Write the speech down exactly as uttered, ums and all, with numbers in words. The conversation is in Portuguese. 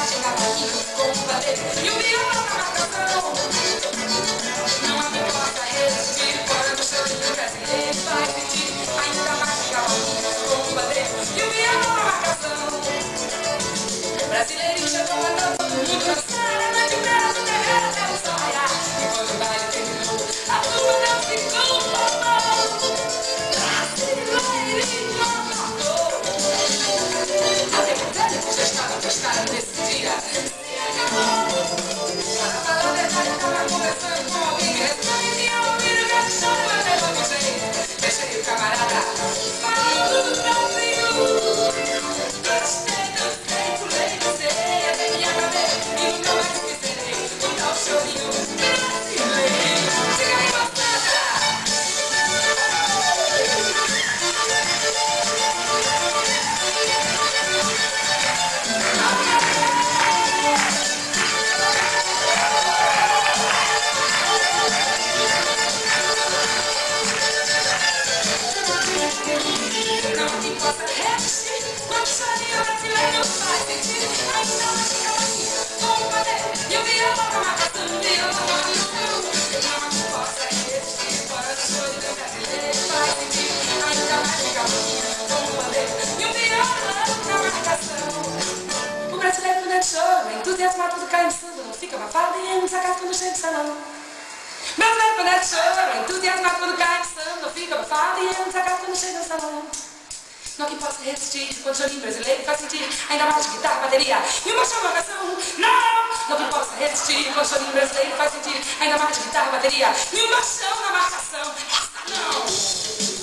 engrenagem, cavaquinho com o pandeiro e o violão na marcação. Não há quem possa resistir quando o chorinho brasileiro vai sentir. Ainda mais que cavaquinho com o pandeiro e o violão na marcação. Brasileirinho chegou andando, todo mundo dançando, a noite bela do terreiro até o sol raiar. E quando o baile terminou, a turma não ficou falando. Brasileirinho acabou. A verdade já estava postada nesse dia. Se acabou. Para falar a verdade, eu tava conversando com alguém que responde e ao ouvir o gato eu até bagunçei. Deixei o camarada falando do Brasil. Gostei, dancei, pulei, dancei, até me acabei e nunca mais esquecerei o tal chorinho brasileiro. Siga aí, moçada! Não te possa resistir, quando o chorinho brasileiro vai sentir. Ainda mais que cavaquinho com o pandeiro e o violão na marcação, violão na marcação. Não te possa resistir, quando o chorinho brasileiro vai sentir. Ainda mais que cavaquinho com o pandeiro e o violão na marcação. O brasileiro quando é de choro, entusiasmado do cai no samba, não fica abafado e é um desacato quando chega de salão. Brasileiro quando é de choro, entusiasmado quando cai no samba, não fica abafado e é um desacato quando chega no salão. Não que possa resistir quando o chorinho brasileiro faz sentir. Ainda mais de guitarra, bateria e uma chama marcação. Não! Não que possa resistir quando o chorinho brasileiro faz sentir. Ainda mais de guitarra, bateria e uma chama na marcação. Essa não!